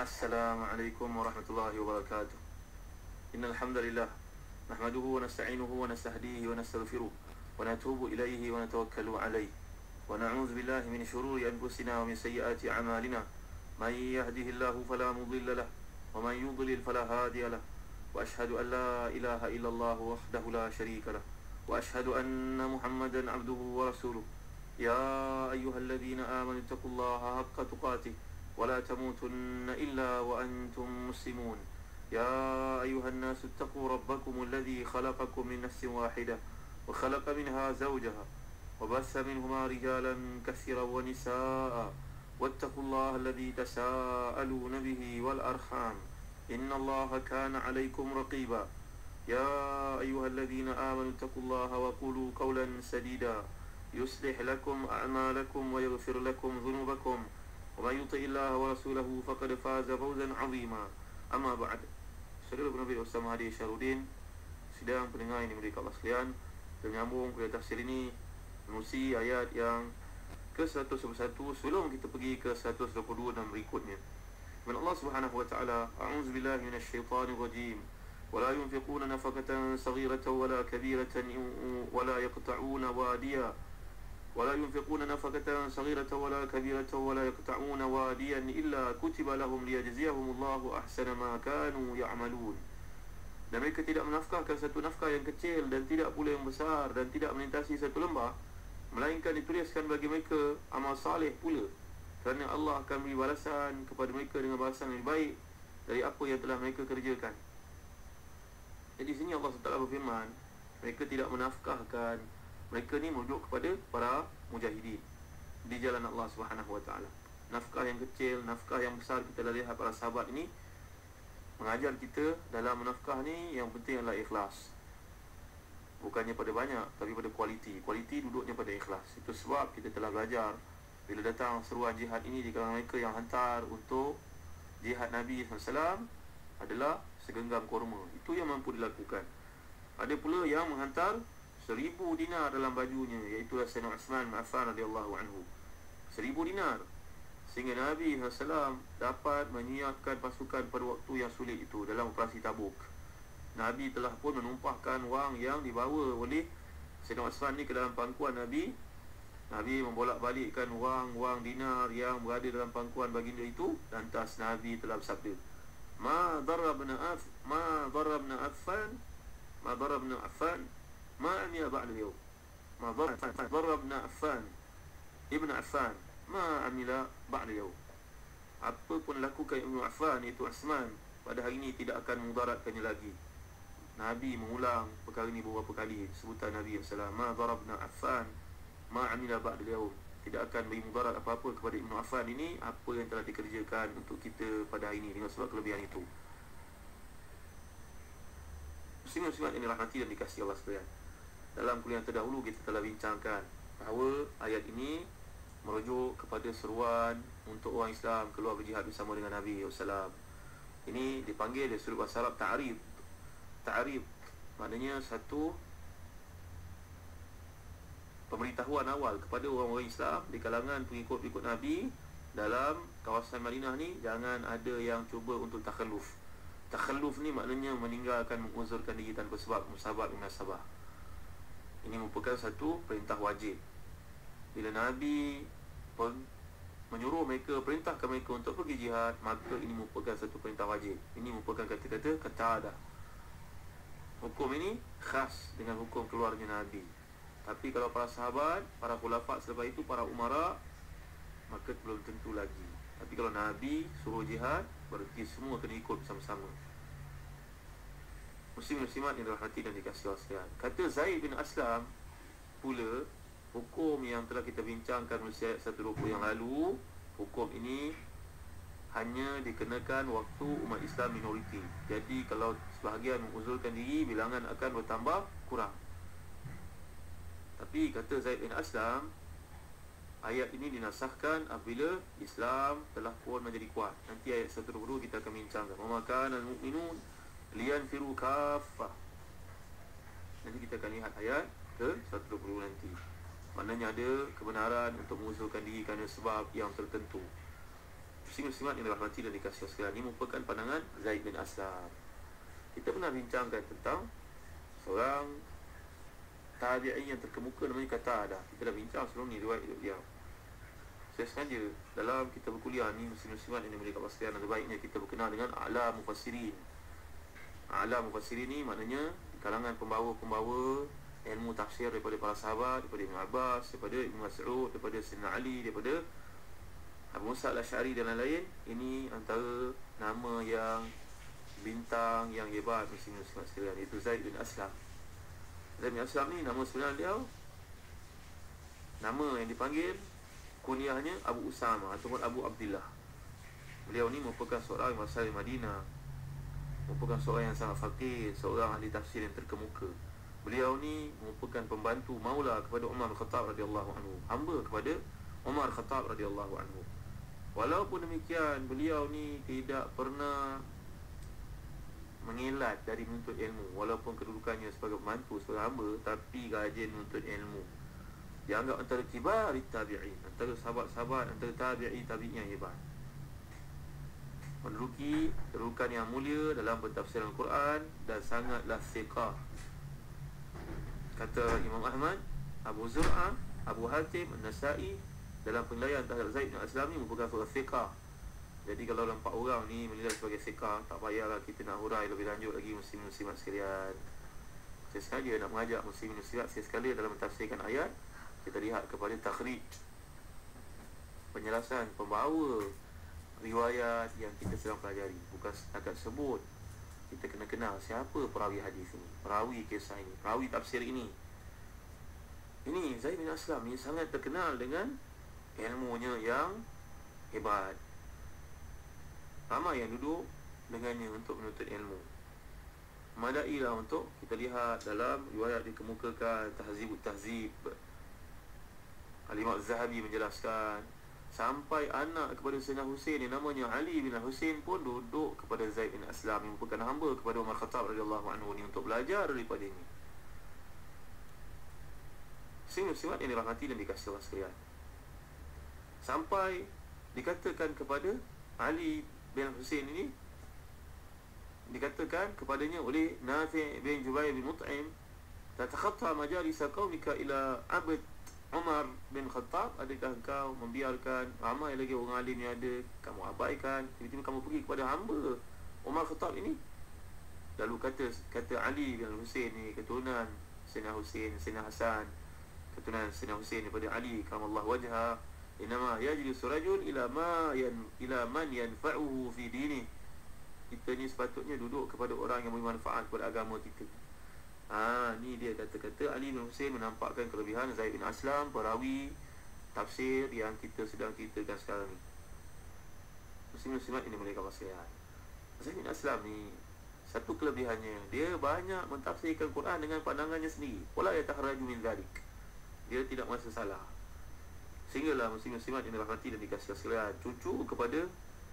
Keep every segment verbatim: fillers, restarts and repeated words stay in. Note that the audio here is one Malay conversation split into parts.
Assalamualaikum warahmatullahi wabarakatuh. Innal hamdalillah nahmaduhu wa nasta'inuhu wa nastahdihi wa nastaghfiruh wa natubu ilaihi wa natawakkalu alaihi wa na'udzu billahi min shururi anfusina wa min sayyiati a'malina. May yahdihillahu fala mudilla lahu wa man yudlil fala hadiya lahu. Wa ashhadu an la ilaha illallah wahdahu la syarika lahu wa ashhadu anna Muhammadan 'abduhu wa rasuluh. Ya ayyuhalladzina amanu taqullaha haqqa tuqatih wa la tamutunna illa wa antum muslimun. Ya ayyuhan nasu ittaqu rabbakum alladhi khalaqakum min nafsin wahidah wa khalaqa minha zawjaha wa bassa minhuma rijalan katsiran wa nisaa'a wattaqullaha alladhi tasaaluna bihi wal arham innallaha kana 'alaykum raqiba. Ya ayyuhalladzina amanu taqullaha wa qulu qawlan sadida yuslih lakum a'malakum wa yaghfir lakum dhunubakum wa may yuti'illaha wa rasulahu faqad faza fawzan 'azima. Amma ba'd. Saudara Nabi Ustaz Mahdi Syarudin, sidang pendengar ini mereka Allah sekalian, menyambung kuliah tafsir ini menerusi ayat yang ke seratus dua puluh satu sebelum kita pergi ke seratus dua puluh dua dan berikutnya. Dan Allah Subhanahu wa taala, a'udzu billahi minasyaitonir rajim. ولا ينفقون نفقة صغيرة ولا كبيرة ولا يقطعون واديا ولا ينفقون نفقة صغيرة ولا كبيرة ولا يقطعون واديا إلا كتب لهم ليجزيهم الله أحسن ما كانوا يعملون. Dan mereka tidak menafkahkan satu nafkah yang kecil dan tidak pula yang besar dan tidak melintasi satu lembah, melainkan dituliskan bagi mereka amal saleh pula, kerana Allah akan beri balasan kepada mereka dengan balasan yang lebih baik dari apa yang telah mereka kerjakan. Jadi sini Allah subhanahu wa taala berfirman, mereka tidak menafkahkan. Mereka ni merujuk kepada para mujahidin di jalan Allah Subhanahu wa taala. Nafkah yang kecil, nafkah yang besar, kita dah lihat para sahabat ini mengajar kita dalam menafkah ni yang penting adalah ikhlas. Bukannya pada banyak, tapi pada kualiti. Kualiti duduknya pada ikhlas. Itu sebab kita telah belajar bila datang seruan jihad ini di kalangan mereka yang hantar untuk jihad Nabi sallallahu alaihi wasallam adalah segenggam kurma. Itu yang mampu dilakukan. Ada pula yang menghantar seribu dinar dalam bajunya, iaitu Sayyidina Uthman bin Affan radhiyallahu anhu. Seribu dinar. Sehingga Nabi sallallahu alaihi wasallam dapat menyiapkan pasukan pada waktu yang sulit itu dalam operasi Tabuk. Nabi telah pun menumpahkan wang yang dibawa oleh Sayyidina Uthman ni ke dalam pangkuan Nabi. Nabi membolak-balikkan wang-wang dinar yang berada dalam pangkuan baginda itu. Lantas Nabi telah bersabda, Ma darabna af ma darabna Affan ma darabna Affan ma amila ba'da al-yawm. Ma darabna Affan Ibn Affan ma amila ba'da al-yawm. Apa pun lakukan Ibn Affan, iaitu Uthman, pada hari ini tidak akan mudaratkannya lagi. Nabi mengulang perkara ini beberapa kali, sebutan Nabi sallallahu alaihi wasallam, ma darabna Affan ma amila ba'da al-yawm. Tidak akan beri mudarat apa-apa kepada Ibn Affan ini apa yang telah dikerjakan untuk kita pada hari ini, dengan sebab kelebihan itu. Muslim-muslimat ini rahmati dan dikasihi Allah sekalian. Dalam kuliah terdahulu kita telah bincangkan bahawa ayat ini merujuk kepada seruan untuk orang Islam keluar berjihad bersama dengan Nabi sallallahu alaihi wasallam. Ini dipanggil dari sudut bahasa Arab ta'rib. Ta'rib maknanya satu pemberitahuan awal kepada orang-orang Islam di kalangan pengikut-pengikut Nabi dalam kawasan Madinah ni, jangan ada yang cuba untuk takhalluf. Takhalluf ni maknanya meninggalkan, menguzurkan diri tanpa sebab, musabab munasabah. Ini merupakan satu perintah wajib. Bila Nabi pun menyuruh mereka, perintahkan mereka untuk pergi jihad, maka ini merupakan satu perintah wajib. Ini merupakan kata-kata kata-kata. Hukum ini khas dengan hukum keluarnya Nabi. Tapi kalau para sahabat, para khulafat selepas itu, para umara, maka belum tentu lagi. Tapi kalau Nabi suruh jihad, berarti semua kena ikut bersama-sama. Muslim-muslimat yang dirahmati dan dikasihi Allah sekalian. Kata Zaid bin Aslam pula, hukum yang telah kita bincangkan melalui ayat seratus dua puluh yang lalu, hukum ini hanya dikenakan waktu umat Islam minoriti. Jadi kalau sebahagian menguzurkan diri, bilangan akan bertambah kurang. Tapi kata Zaid bin Aslam, ayat ini dinasahkan apabila Islam telah pun menjadi kuat. Nanti ayat seratus dua puluh dua kita akan bincangkan. Wa ma kana al-mu'minun liyanfiru kaffah. Nanti kita akan lihat ayat ke seratus dua puluh nanti. Maknanya ada kebenaran untuk menguzurkan diri kerana sebab yang tertentu. Muslim-muslimat yang dirahmati dan dikasihi sekalian, ini merupakan pandangan Zaid bin Aslam. Kita pernah bincangkan tentang seorang tabi'i yang terkemuka namanya Qatadah. Kita dah bincang sebelum ni riwayat hidup dia. Saya sengaja dalam kita berkuliah ni, muslim-muslimat yang dimiliki Allah sekalian, ada baiknya kita berkenal dengan a'la mufassirin. A'la mufassirin ni maknanya di kalangan pembawa-pembawa ilmu tafsir daripada para sahabat, daripada Ibn Abbas, daripada Ibn Mas'ud, daripada Sayyidina Ali, daripada Abu Musa al-Asy'ari dan lain-lain. Ini antara nama yang bintang yang hebat muslim-muslimat sekalian, iaitu Zaid bin Aslam. Zaid bin Aslam ni nama sebenar dia, nama yang dipanggil kunyahnya Abu Usama ataupun Abu Abdillah. Beliau ni merupakan seorang yang berasal dari Madinah, merupakan seorang yang sangat faqih, seorang ahli tafsir yang terkemuka. Beliau ni merupakan pembantu maula kepada Umar Al-Khattab radhiyallahu anhu, hamba kepada Umar Al-Khattab radhiyallahu anhu. Walaupun demikian, beliau ni tidak pernah mengelat dari menuntut ilmu. Walaupun kedudukannya sebagai pembantu, sebagai hamba, tapi rajin menuntut ilmu. Dianggap antara kibar tabi'in, antara sahabat-sahabat, antara tabi'i tabi'in yang hebat. Menduduki kedudukan yang mulia dalam pentafsiran Al-Quran dan sangatlah thiqah. Kata Imam Ahmad, Abu Zur'ah, Abu Hatim, An-Nasa'i dalam penilaian terhadap Zaid bin Aslam ni merupakan seorang thiqah. Jadi kalau ada empat orang ni menilai sebagai thiqah, tak payahlah kita nak hurai lebih lanjut lagi muslim-muslimat sekalian. Saya sengaja nak mengajak muslim-muslimat sekalian dalam mentafsirkan ayat, kita lihat kepada takhrij, penjelasan pembawa riwayat yang kita sedang pelajari. Bukan setakat sebut, kita kena kenal siapa perawi hadis ini, perawi kisah ini, perawi tafsir ini. Ini Zaid bin Aslam ni sangat terkenal dengan ilmunya yang hebat. Ramai yang duduk dengannya untuk menuntut ilmu. Madailah untuk kita lihat dalam riwayat dikemukakan Tahzibut Tahzib, Al-Imam Az-Zahabi menjelaskan sampai anak kepada Sayyidina Husain yang namanya Ali bin Husain pun duduk kepada Zaid bin Aslam yang merupakan hamba kepada Umar Khattab radhiyallahu anhu ni untuk belajar daripada ini. Muslim-muslimat yang dirahmati dan dikasihi Allah sekalian, sampai dikatakan kepada Ali bin Husain ini, dikatakan kepadanya oleh Nafi' bin Jubair bin Mut'im, tatakhatta majalisa qaumika ila abd Umar bin Khattab, adakah engkau membiarkan ramai lagi orang alim yang ada, kamu abaikan, tiba-tiba kamu pergi kepada hamba Umar Khattab ini? Lalu kata kata Ali bin Husain ni, keturunan Sayyidina Husain, Sayyidina Hasan, keturunan Sayyidina Husain daripada Ali karamallahu wajha, inama yajlisu rajul ila ma yan ila man yanfa'uhu fi dini. Kita ni sepatutnya duduk kepada orang yang memberi manfaat kepada agama kita. Ha, ni dia kata-kata Ali bin Husain menampakkan kelebihan Zaid bin Aslam, perawi tafsir yang kita sedang ceritakan sekarang ni. Muslim-muslimat ini mereka sekalian, Zaid bin Aslam ni satu kelebihannya, dia banyak mentafsirkan Quran dengan pandangannya sendiri. Wala yataharraju min zalik. Dia tidak merasa salah. Sehinggalah muslim-muslimat yang dirahmati dan dikasihi sekalian, cucu kepada,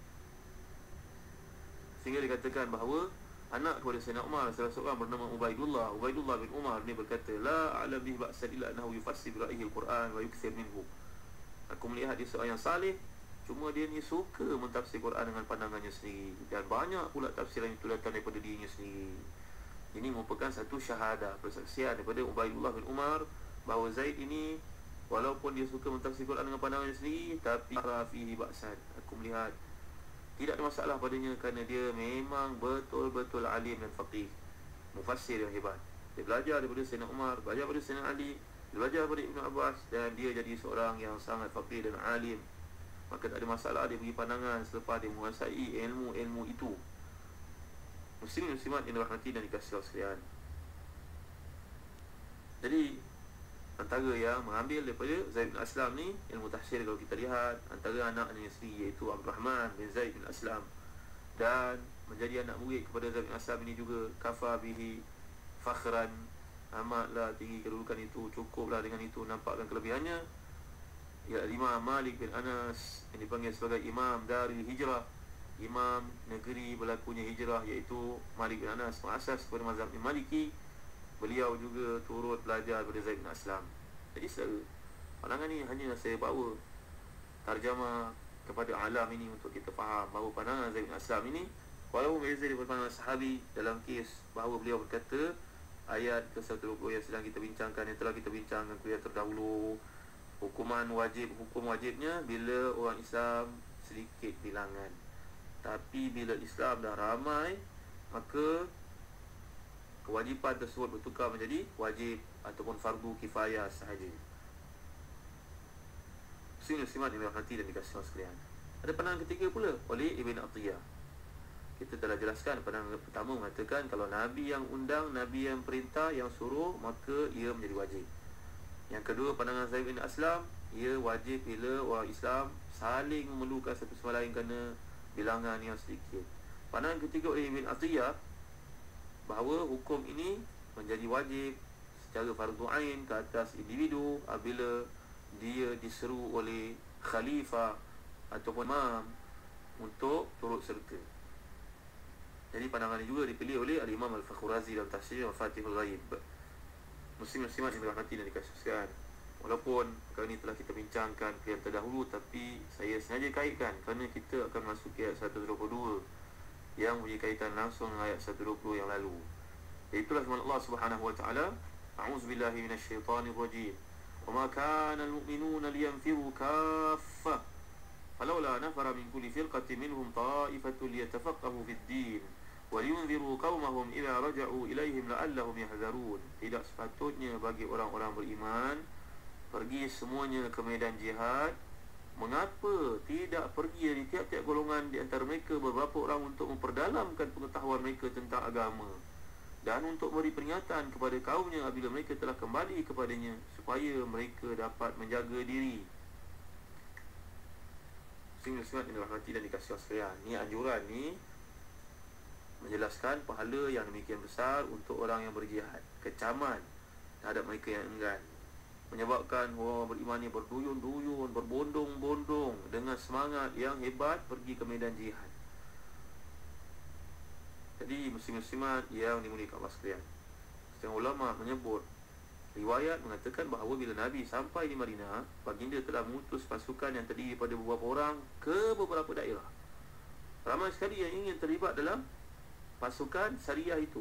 sehingga dikatakan bahawa anak kepada Sayyidina Umar, salah seorang bernama Ubaidullah, Ubaidullah bin Umar ni berkata, la a'lam bihi ba'san illa annahu yufassir bi ra'yihi al-Quran wa yukthir minhu. Aku melihat dia seorang yang saleh, cuma dia ni suka mentafsir Quran dengan pandangannya sendiri, dan banyak pula tafsiran itu datang daripada dirinya sendiri. Ini merupakan satu syahadah, persaksian daripada Ubaidullah bin Umar bahawa Zaid ini walaupun dia suka mentafsir Quran dengan pandangannya sendiri, tapi rafihi ba'san, aku melihat tidak ada masalah padanya kerana dia memang betul-betul alim dan faqih, mufassir yang hebat. Dia belajar daripada Sayyidina Umar, belajar daripada Sayyidina Ali, dia belajar daripada Ibn Abbas, dan dia jadi seorang yang sangat faqih dan alim. Maka tak ada masalah dia beri pandangan selepas dia menguasai ilmu-ilmu itu. Muslim-muslimat yang dirahmati dan dikasihi Allah sekalian. Jadi antara yang mengambil daripada Zaid bin Aslam ni ilmu tafsir, kalau kita lihat antara anaknya sendiri iaitu Abdul Rahman bin Zaid bin Aslam, dan menjadi anak murid kepada Zaid bin Aslam ini juga kafa bihi fakhran, amatlah tinggi kedudukan itu, cukuplah dengan itu nampakkan kelebihannya. Ya, Imam Malik bin Anas yang dipanggil sebagai Imam Darul Hijrah, imam negeri berlakunya hijrah, iaitu Malik bin Anas mengasas kepada mazhab Maliki. Beliau juga turut belajar daripada Zaid bin Aslam. Jadi saudara, pandangan ni hanya saya bawa tarjamah kepada alam ini untuk kita faham bahawa pandangan Zaid bin Aslam ini walaupun berbeza daripada pandangan sahabi dalam kes bahawa beliau berkata ayat ke seratus dua puluh yang sedang kita bincangkan, yang telah kita bincangkan kuliah terdahulu, hukuman wajib, hukum wajibnya bila orang Islam sedikit bilangan. Tapi bila Islam dah ramai, maka kewajipan tersebut bertukar menjadi wajib ataupun fardu kifayah sahaja. Muslim muslimat yang dirahmati dan dikasihi Allah sekalian. Ada pandangan ketiga pula oleh Ibn Atiyah. Kita telah jelaskan pandangan pertama mengatakan kalau Nabi yang undang, Nabi yang perintah, yang suruh, maka ia menjadi wajib. Yang kedua pandangan Zaid bin Aslam, ia wajib bila orang Islam saling memerlukan satu sama lain kerana bilangan yang sedikit. Pandangan ketiga oleh Ibn Atiyah bahawa hukum ini menjadi wajib secara fardu ain ke atas individu apabila dia diseru oleh khalifah ataupun imam untuk turut serta. Jadi pandangan ini juga dipilih oleh Al-Imam Al-Fakhrazi dalam tafsir Mafatihul Ghaib. Muslim muslimat yang dirahmati dan dikasihi. Walaupun kali ini telah kita bincangkan yang terdahulu, tapi saya sengaja kaitkan kerana kita akan masuk ke ayat seratus dua puluh dua yang mempunyai kaitan langsung dengan ayat seratus dua puluh yang lalu. Itulah firman Allah Subhanahu wa taala, A'udzubillahi minasyaitonir rajim. Wa ma kana al-mu'minuna liyanfiru kaffah. Falawla nafara min kulli firqatin minhum ta'ifatun liyatafaqahu fid-din wa liyunziru qaumahum idza raja'u ilaihim la'allahum yahdharun. Tidak sepatutnya bagi orang-orang beriman pergi semuanya ke medan jihad. Mengapa tidak pergi dari tiap-tiap golongan di antara mereka beberapa orang untuk memperdalamkan pengetahuan mereka tentang agama dan untuk beri peringatan kepada kaumnya apabila mereka telah kembali kepadanya supaya mereka dapat menjaga diri. Muslim-muslimat yang dirahmati dan dikasihi Allah sekalian, ni anjuran ni menjelaskan pahala yang demikian besar untuk orang yang berjihad, kecaman terhadap mereka yang enggan, menyebabkan orang beriman ni berduyun-duyun, berbondong-bondong dengan semangat yang hebat pergi ke medan jihad. Jadi muslim-muslimat yang dimuliakan Allah sekalian, setengah ulama menyebut, riwayat mengatakan bahawa bila Nabi sampai di Madinah, baginda telah mengutus pasukan yang terdiri daripada beberapa orang ke beberapa daerah. Ramai sekali yang ingin terlibat dalam pasukan syariah itu.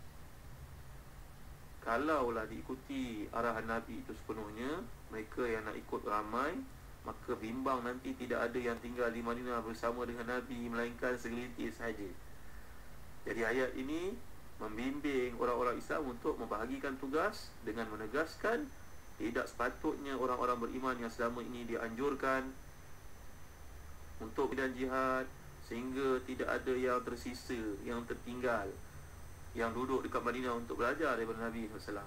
Kalaulah diikuti arahan Nabi itu sepenuhnya, mereka yang nak ikut ramai, maka bimbang nanti tidak ada yang tinggal di Madinah bersama dengan Nabi, melainkan segelintir sahaja. Jadi ayat ini membimbing orang-orang Islam untuk membahagikan tugas dengan menegaskan tidak sepatutnya orang-orang beriman yang selama ini dianjurkan untuk medan jihad, sehingga tidak ada yang tersisa, yang tertinggal, yang duduk dekat Madinah untuk belajar daripada Nabi sallallahu alaihi wasallam.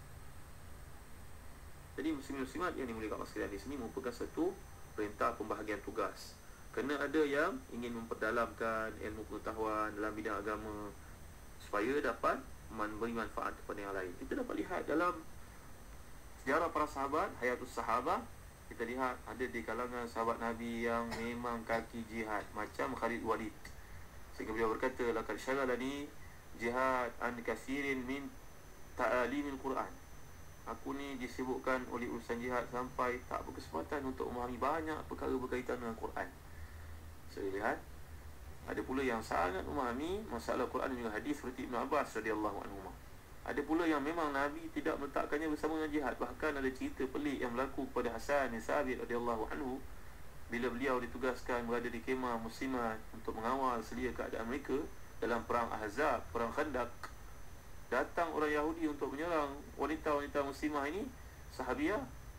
Jadi muslim-muslimat yang dimuliakan Allah sekalian, di sini merupakan satu perintah pembahagian tugas. Kerana ada yang ingin memperdalamkan ilmu pengetahuan dalam bidang agama supaya dapat memberi manfaat kepada yang lain. Kita dapat lihat dalam sejarah para sahabat, hayatus sahabah, kita lihat ada di kalangan sahabat Nabi yang memang kaki jihad, macam Khalid Walid, sehingga beliau berkata, laqad syaghalani jihad an kathirin min ta'alimil Quran. Aku ni disibukkan oleh urusan jihad sampai tak berkesempatan untuk memahami banyak perkara berkaitan dengan Quran. Saya lihat ada pula yang sangat memahami masalah Quran dan juga hadis seperti Ibn Abbas radhiyallahu anhu. Ada pula yang memang Nabi tidak meletakkannya bersama dengan jihad. Bahkan ada cerita pelik yang berlaku kepada Hasan bin Sabit radhiyallahu anhu bila beliau ditugaskan berada di kemah muslimat untuk mengawal selia keadaan mereka dalam perang Ahzab, perang Khandaq. Datang orang Yahudi untuk menyerang wanita-wanita muslimah ini, sahabiah.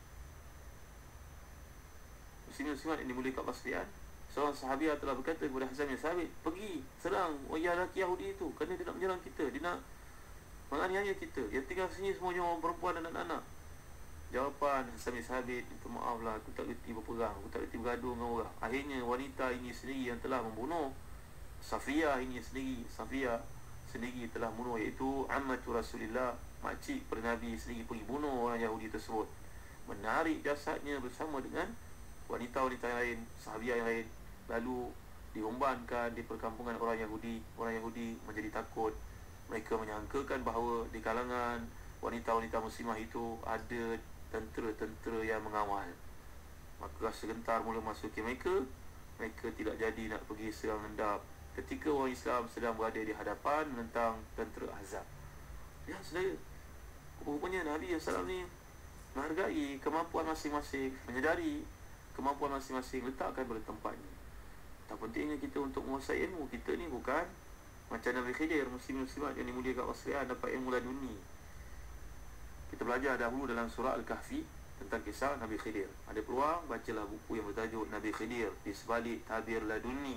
Muslim-muslimat yang dimuliakan Allah sekalian, seorang sahabiah telah berkata kepada Hasan bin Sabit, pergi serang wanita lelaki Yahudi itu kerana dia nak menyerang kita, dia nak menganiaya kita. Yang tinggal sini semuanya orang perempuan dan anak-anak. Jawapan Hasan bin Sabit, minta maaflah, aku tak reti berperang, aku tak reti bergaduh dengan orang. Akhirnya wanita ini sendiri yang telah membunuh Safiyah ini sendiri, Safiyah sendiri telah bunuh, iaitu ammatu Rasulillah, makcik pada Nabi sendiri pergi bunuh orang Yahudi tersebut, menarik jasadnya bersama dengan wanita-wanita yang lain, sahabiah yang lain, lalu diumbankan di perkampungan orang Yahudi. Orang Yahudi menjadi takut, mereka menyangkakan bahawa di kalangan wanita-wanita muslimah itu ada tentera-tentera yang mengawal. Maka segentar mula masuki mereka, mereka tidak jadi nak pergi serang hendap ketika orang Islam sedang berada di hadapan menentang tentera Ahzab. Ya saudara, rupanya Nabi sallallahu alaihi wasallam ni menghargai kemampuan masing-masing, menyedari kemampuan masing-masing, letakkan pada tempatnya. Tak pentingnya kita untuk menguasai ilmu. Kita ni bukan macam Nabi Khidir, muslim-muslimat yang dimuliakan Allah sekalian, dapat ilmu laduni. Kita belajar dahulu dalam surah Al-Kahfi tentang kisah Nabi Khidir. Ada peluang, bacalah buku yang bertajuk Nabi Khidir di sebalik tabir laduni.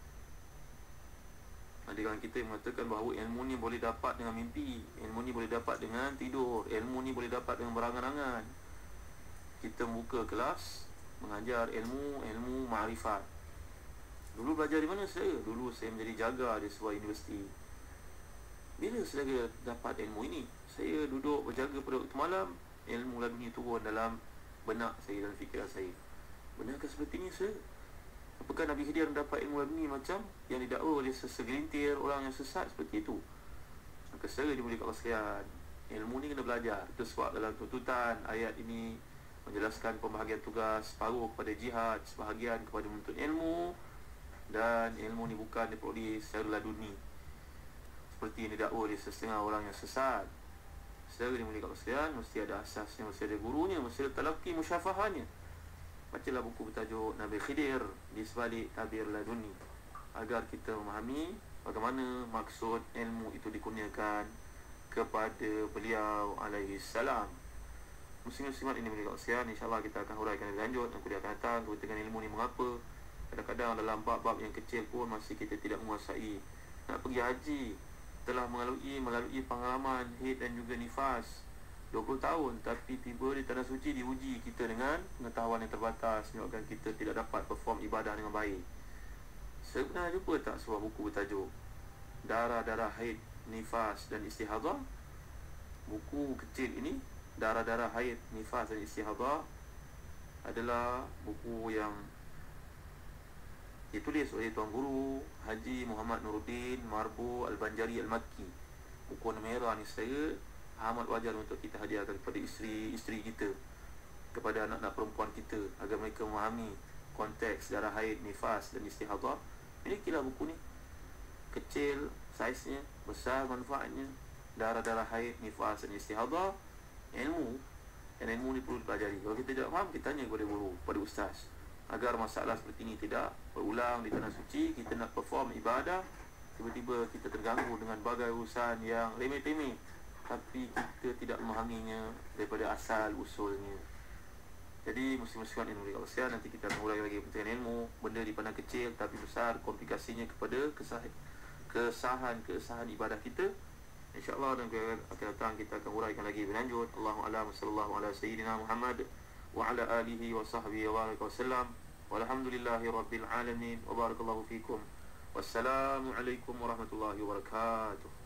Ada kawan kita yang mengatakan bahawa ilmu ni boleh dapat dengan mimpi, ilmu ni boleh dapat dengan tidur, ilmu ni boleh dapat dengan berangan-angan. Kita buka kelas mengajar ilmu, ilmu ma'rifat. Dulu belajar di mana saya? Dulu saya menjadi jaga di sebuah universiti. Bila saya dapat ilmu ini? Saya duduk berjaga pada waktu malam, ilmu laduni turun dalam benak saya, dalam fikiran saya. Benarkah seperti ini saya? Apakah Nabi Khidir mendapat ilmu laduni macam yang didakwa oleh segelintir orang yang sesat seperti itu? Maka saya dimuliakan Allah sekalian, ilmu ni kena belajar. Itu sebab dalam tuntutan ayat ini menjelaskan pembahagian tugas, separuh kepada jihad, sebahagian kepada menuntut ilmu. Dan ilmu ni bukan diperoleh secara laduni seperti yang didakwa oleh setengah orang yang sesat. Saudara dimuliakan Allah sekalian, mesti ada asasnya, mesti ada gurunya, mesti ada talaqi musyafahannya. Bacalah buku bertajuk Nabi Khidir di sebalik tabir laduni, agar kita memahami bagaimana maksud ilmu itu dikurniakan kepada beliau alaihi salam. Muslim-muslimat ini dimuliakan Allah sekalian, insya-Allah kita akan huraikan lebih lanjut dan kuliah akan datang tentang ilmu ni mengapa kadang-kadang dalam bab-bab yang kecil pun masih kita tidak menguasai. Nak pergi haji, telah melalui melalui pengalaman haid dan juga nifas dua puluh tahun, tapi tiba di tanah suci diuji kita dengan pengetahuan yang terbatas, menyebabkan kita tidak dapat perform ibadah dengan baik. Saya pernah jumpa tak sebuah buku bertajuk Darah-darah haid, nifas dan istihadah? Buku kecil ini, Darah-darah haid, nifas dan istihadah, adalah buku yang ditulis oleh Tuan Guru Haji Muhammad Nuruddin Marbu Al-Banjari Al-Makki. Buku warna merah ni saya amat wajar untuk kita hadiahkan kepada isteri-isteri kita, kepada anak-anak perempuan kita, agar mereka memahami konteks darah haid, nifas dan istihadah. Milikilah buku ni. Kecil saiznya, besar manfaatnya. Darah-darah haid, nifas dan istihadah, ilmu. Dan ilmu ni perlu dipelajari. Kalau kita tidak faham, kita tanya kepada guru, kepada ustaz, agar masalah seperti ini tidak berulang di tanah suci. Kita nak perform ibadah, tiba-tiba kita terganggu dengan bagai urusan yang remeh-temeh, tapi kita tidak memahaminya daripada asal usulnya. Jadi muslim-muslimat yang dimuliakan Allah sekalian, nanti kita akan urai lagi pentingnya ilmu. Benda dipandang kecil tapi besar komplikasinya kepada kesahan kesahan, kesahan ibadah kita. InsyaAllah dan akan datang kita akan uraikan lagi lebih lanjut. Allahu a'lam, sallallahu ala sayyidina Muhammad wa ala alihi wa sahbihi wa baraka wasallam. Walhamdulillahi rabbil alamin wa barakallahu fikum. Wassalamu alaikum warahmatullahi wabarakatuh.